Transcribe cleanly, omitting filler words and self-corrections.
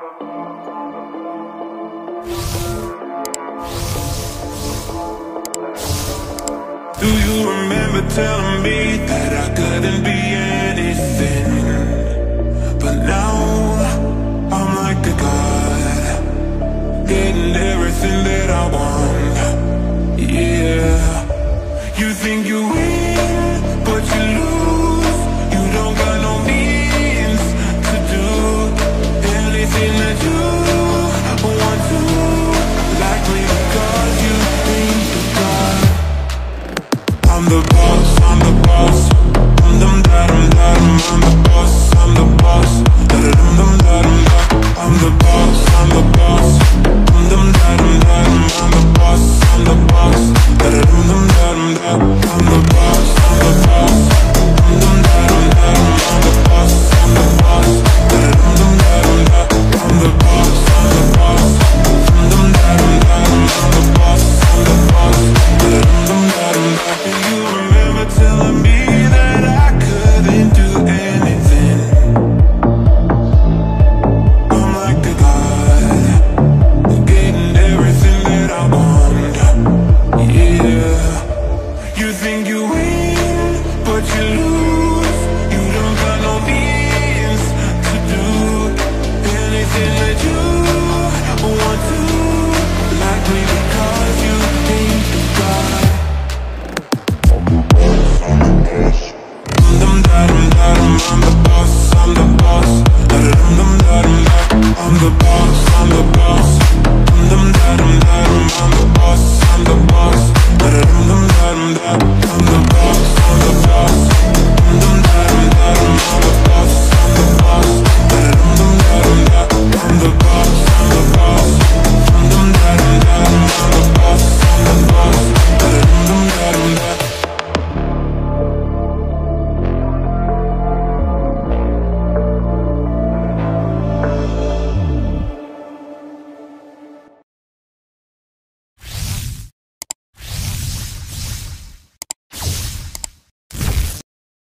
Do you remember telling me that I couldn't be anything? But now I'm like a god, getting everything that I want. Yeah, you think you